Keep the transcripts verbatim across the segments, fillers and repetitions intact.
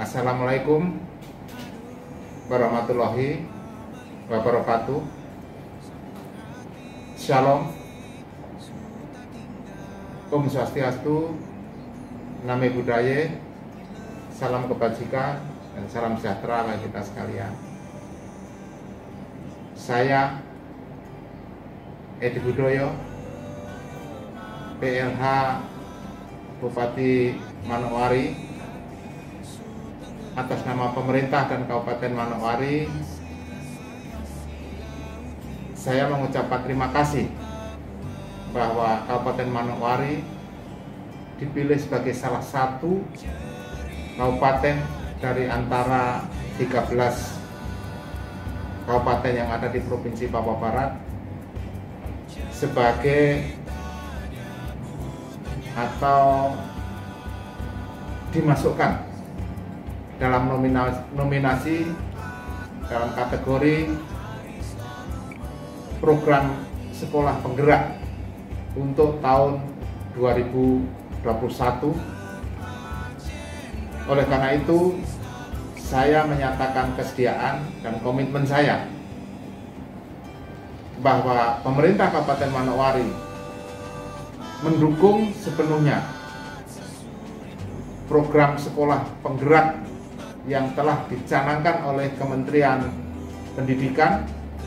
Assalamualaikum warahmatullahi wabarakatuh. Shalom, Om Swastiastu, Namo Buddhaya, salam kebajikan dan salam sejahtera bagi kita sekalian. Saya Edi Budoyo, P L H Bupati Manokwari, atas nama pemerintah dan Kabupaten Manokwari, saya mengucapkan terima kasih bahwa Kabupaten Manokwari dipilih sebagai salah satu kabupaten dari antara tiga belas kabupaten yang ada di Provinsi Papua Barat sebagai atau dimasukkan dalam nominasi, nominasi dalam kategori program sekolah penggerak untuk tahun dua ribu dua puluh satu. Oleh karena itu, saya menyatakan kesediaan dan komitmen saya bahwa pemerintah Kabupaten Manokwari mendukung sepenuhnya program sekolah penggerak yang telah dicanangkan oleh Kementerian Pendidikan,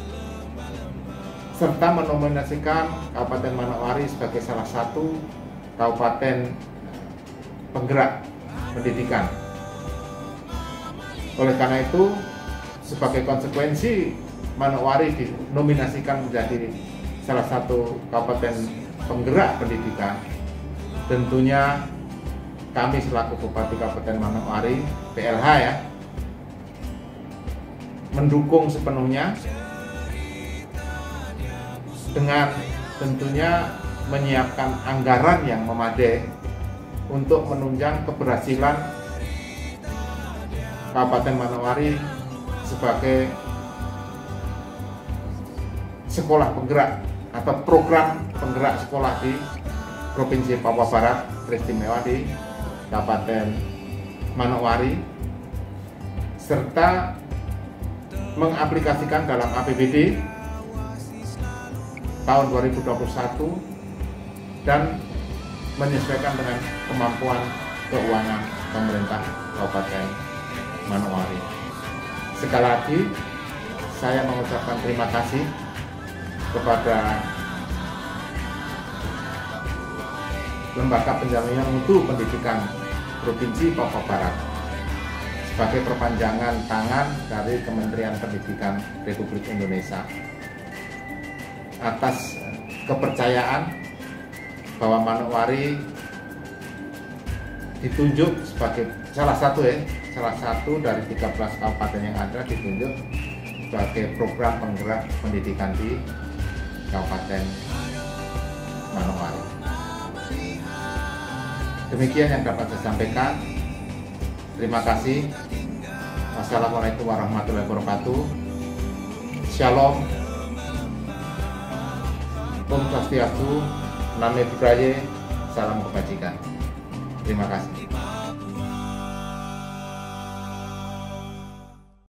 serta menominasikan Kabupaten Manokwari sebagai salah satu kabupaten penggerak pendidikan. Oleh karena itu, sebagai konsekuensi Manokwari dinominasikan menjadi salah satu kabupaten penggerak pendidikan, tentunya kami selaku Bupati Kabupaten Manokwari, P L H ya, mendukung sepenuhnya dengan tentunya menyiapkan anggaran yang memadai untuk menunjang keberhasilan Kabupaten Manokwari sebagai sekolah penggerak atau program penggerak sekolah di Provinsi Papua Barat, teristimewa di Kabupaten Manokwari, serta mengaplikasikan dalam A P B D tahun dua ribu dua puluh satu dan menyesuaikan dengan kemampuan keuangan pemerintah Kabupaten Manokwari. Sekali lagi, saya mengucapkan terima kasih kepada Lembaga Penjaminan Mutu Pendidikan Provinsi Papua Barat sebagai perpanjangan tangan dari Kementerian Pendidikan Republik Indonesia atas kepercayaan bahwa Manokwari ditunjuk sebagai salah satu ya, salah satu dari tiga belas kabupaten yang ada ditunjuk sebagai program penggerak pendidikan di Kabupaten Manokwari. Demikian yang dapat saya sampaikan. Terima kasih. Wassalamualaikum warahmatullahi wabarakatuh. Shalom, Om Swastiastu, Namo Buddhaya, salam kebajikan. Terima kasih.